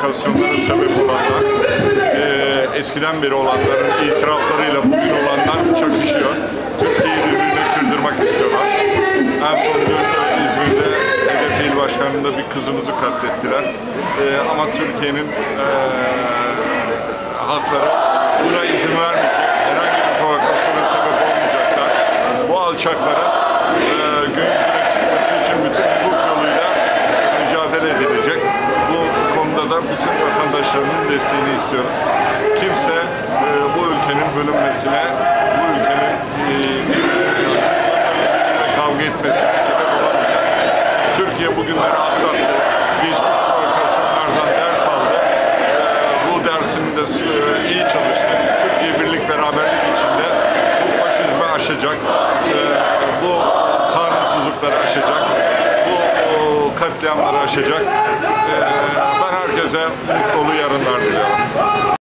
provokasyonlara sebep olanlar, eskiden beri olanların itiraflarıyla bugün olanlar çakışıyor. Türkiye'yi birbirine kırdırmak istiyorlar. En son İzmir'de HDP İl Başkanı'nda bir kızımızı katlettiler. Ama Türkiye'nin halkları buna izin vermeyecek. Herhangi bir provokasyona sebep olmayacaklar. Bu alçakların gün yüzüne çıkması için bütün hukuk yoluyla mücadele edilecek. Bu konuda da bütün vatandaşlarının desteğini istiyoruz. Kimse bu ülkenin bölünmesine, bu ülkenin insanların birbirine kavga etmesine sebep olamayacak. Türkiye bugünleri atlattı. Geçmiş provokasyonlardan ders aldı. Bu dersini de iyi çalıştı. Türkiye birlik beraberlik içinde bu faşizmi aşacak. Bu kanunsuzlukları aşacak. Bu katliamları aşacak. Ben herkese mutluluğu yarınlar diliyorum.